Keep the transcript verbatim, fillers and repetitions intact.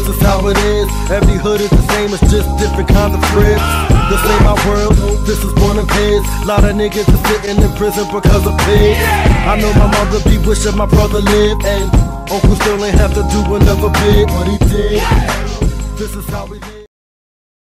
is how it is. Every hood is the same, it's just different kinds of cribs. This ain't my world, this is one of his. Lot of niggas are sitting in prison because of pigs. I know my mother be wishing my brother lived, and Uncle still ain't have to do another bit, but he did. This is how we live.